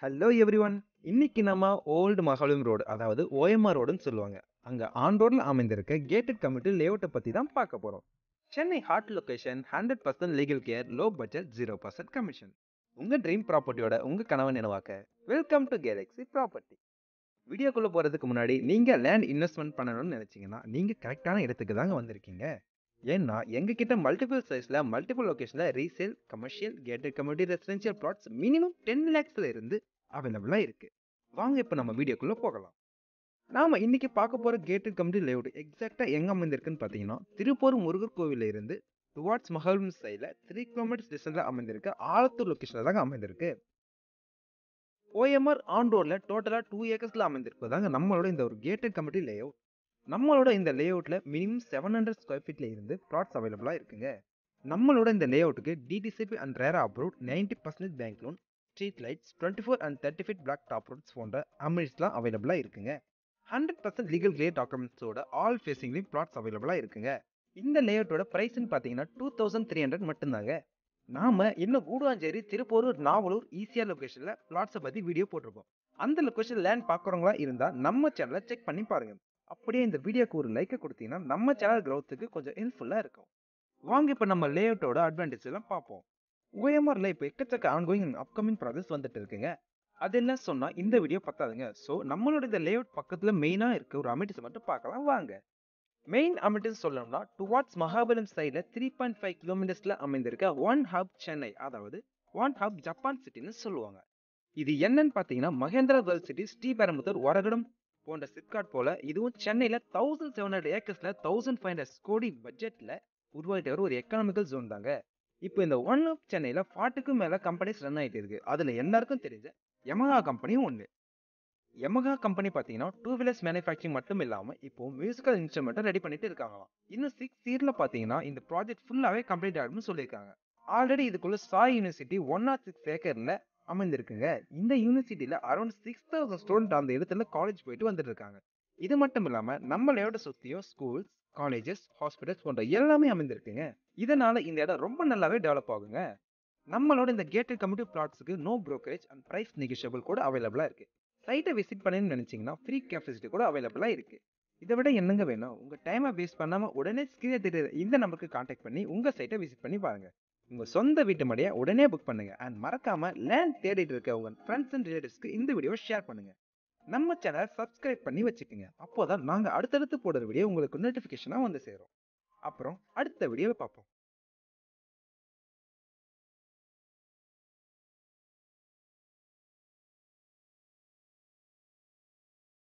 Hello everyone. இன்னைக்கு நம்ம old மகாலிம் ரோடு, அதாவது ஓஎம்ஆர் ரோடுன்னு சொல்லுவாங்க. அங்க ஆன் ரோட்ல அமைந்திருக்க கேட்டட் கம்யூனிட்டி லேஅவுட்டை பத்தி தான் பார்க்க போறோம். Chennai heart location, 100% legal care, low budget, 0% commission. உங்க ட்ரீம் ப்ராப்பர்ட்டியோட உங்க கனவை நினைவாக்க வெல்கம் டு கேலக்ஸி ப்ராப்பர்ட்டி. வீடியோக்குள்ள போறதுக்கு முன்னாடி நீங்க லேண்ட் இன்வெஸ்ட்மெண்ட் பண்ணணும்னு நினைச்சீங்கன்னா நீங்க கரெக்டான இடத்துக்கு தாங்க வந்திருக்கீங்க. ஏன்னா எங்க கிட்ட மல்டிபிள் சைஸ்ல மல்டிபிள் லொகேஷன்ல resale, commercial, gated community residential plots minimum 10 lakhsல இருந்து அவைலபிளா இருக்கு. வாங்க இப்ப நம்ம வீடியோக்குள்ள போகலாம். நாம இன்னைக்கு பார்க்க போற கேட்டட் கம்யூனிட்டி லேஅவுட் எக்ஸாக்டா எங்க அமைந்திருக்குன்னு பாத்தீங்கன்னா, திருப்பூர் முருகர் கோவில்ல இருந்து டுவார்ட்ஸ் மகாலிம் சைட்ல 3 கிலோமீட்டர்ஸ் டிஸ்டன்ஸ்ல அமைந்திருக்க ஆலத்தூர் லொகேஷன்ல தாங்க அமைந்திருக்கு. ஓஎம்ஆர் ஆன் ரோட்ல டோட்டலா 2 ஏக்கர்ஸ்ல அமைந்திருப்பதாங்க நம்மளோட இந்த ஒரு கேட்டட் கம்யூனிட்டி லேஅவுட். நம்மளோட இந்த லேஅவுட்ல மினிமம் 700 ஸ்கொயர் ஃபீட்ல இருந்து பிளாட்ஸ் அவைலபிளா இருக்குங்க. நம்மளோட இந்த லேஅவுட்டுக்கு DTCP and RERA approved 90% bank loan, street lights, 24 and 30 feet black top roads போன்ற அமினிட்டிஸ்லாம் அவைலபிளா இருக்குங்க. 100% லீகல் கிளியர் டாக்குமெண்ட்ஸோட ஆல் ஃபேசிங்லையும் பிளாட்ஸ் அவைலபிளா இருக்குங்க. இந்த லேஅவுட்டோட பிரைஸ்ன்னு பார்த்தீங்கன்னா 2300 மட்டும்தாங்க. நாம இன்னும் கூடுவாஞ்சேரி, திருப்பூர், நாவலூர், ஈசிஆர் லொகேஷன்ல பிளாட்ஸை பத்தி வீடியோ போட்டிருப்போம். அந்த லொகேஷன் லேண்ட் பார்க்குறவங்களா இருந்தா நம்ம சேனலை செக் பண்ணி பாருங்க. அப்படியே இந்த வீடியோக்கு ஒரு லைக்கை கொடுத்தீங்கன்னா நம்ம சேனல் growth-க்கு கொஞ்சம் ஹெல்ப்ஃபுல்லா இருக்கும். வாங்க இப்ப நம்ம லேஅவுட்டோட அட்வான்டேஜ் எல்லாம் பார்ப்போம். ஓஎம்ஆர்ல இப்ப எக்கச்சக்க ஆன்கோயிங் அண்ட் அப்கமிங் ப்ராஜெக்ட்ஸ் வந்துட்டு இருக்குங்க. அதெல்லாம் சொன்னா இந்த வீடியோ பத்தாதுங்க. சோ நம்மளோட இந்த லேஅவுட் பக்கத்துல மெயினா இருக்க ஒரு அமிட்டிஸ் மட்டும் பார்க்கலாம் வாங்க. மெயின் அமிட்டிஸ் சொல்லணும்னா டுவார்ட்ஸ் மகாபலிம் சைட்ல 3.5 கிலோமீட்டர்ஸ்ல அமைந்திருக்க ஒன் ஹப் சென்னை, அதாவது ஒன் ஹப் ஜப்பான் சிட்டின்னு சொல்லுவாங்க. இது என்னன்னு பாத்தீங்கன்னா மகேந்திரா வேர்ல்ட் சிட்டி, ஸ்ரீபெரும்புதூர், வரகடம் போன்ற சிப்காட் போல இதுவும் சென்னையில 1700 ஏக்கர்ஸ்ல 1500 கோடி பட்ஜெட்ல உருவாகிட்டு வர ஒரு எக்கனாமிக்கல் ஜோன் தாங்க. இப்போ இந்த ஒன் ஆஃப் சென்னையில 40க்கும் மேல கம்பெனிஸ் ரன் ஆயிட்டு இருக்கு. அதுல எல்லாருக்கும் தெரிஞ்ச யமஹா கம்பெனியும் ஒண்ணு. யமஹா கம்பெனி பாத்தீங்கன்னா டூ வீலர்ஸ் மேனுஃபேக்சரிங் மட்டும் இல்லாம இப்போ மியூசிக்கல் இன்ஸ்ட்ருமெண்ட்டும் ரெடி பண்ணிட்டு இருக்காங்களாம். இன்னும் 6 இயர்ல பாத்தீங்கன்னா இந்த ப்ராஜெக்ட் ஃபுல்லாவே கம்ப்ளீட் ஆகும்னு சொல்லியிருக்காங்க. ஆல்ரெடி இதுக்குள்ள சாய் யூனிவர்சிட்டி 106 ஏக்கர்ல அமைந்திருக்குங்க. இந்த யூனிவர்சிட்டியில அரௌண்ட் 6000 ஸ்டூடெண்ட் அந்த இடத்துல காலேஜ் போயிட்டு வந்துட்டு இருக்காங்க. இது மட்டும் இல்லாம நம்ம லேஅவுட்டை சுத்தியும் ஸ்கூல்ஸ், காலேஜஸ், ஹாஸ்பிட்டல்ஸ் போன்ற எல்லாமே அமைந்திருக்குங்க. இதனால இந்த இடம் ரொம்ப நல்லாவே டெவலப் ஆகுங்க. நம்மளோட இந்த கேட்டட் கம்யூனிட்டி பிளாட்ஸ்க்கு no brokerage and price negotiable கூட அவைலபிளா இருக்கு. சைட்டை விசிட் பண்ணணும்னு நினைச்சீங்கன்னா ஃப்ரீ கேப்சிட்டி கூட அவைலபிளா இருக்கு. இதை விட என்னங்க வேணும்? உங்க டைமை வேஸ்ட் பண்ணாம உடனே ஸ்கிரீன் தெரியுற இந்த நம்பருக்கு கான்டாக்ட் பண்ணி உங்க சைட்டை விசிட் பண்ணி பாருங்க. உங்க சொந்த வீட்டு மடியை உடனே புக் பண்ணுங்க. அண்ட் மறக்காம லேண்ட் தேடிட்டு இருக்க உங்க ஃப்ரெண்ட்ஸ் அண்ட் ரிலேட்டிவ்ஸ்க்கு இந்த வீடியோ ஷேர் பண்ணுங்க. நம்ம சேனலை சப்ஸ்கிரைப் பண்ணி வச்சுக்கோங்க. அப்போதான் நாங்க அடுத்தடுத்து போடுற வீடியோ உங்களுக்கு நோட்டிபிகேஷனா வந்து சேரும். அப்புறம் அடுத்த வீடியோவை பார்ப்போம்.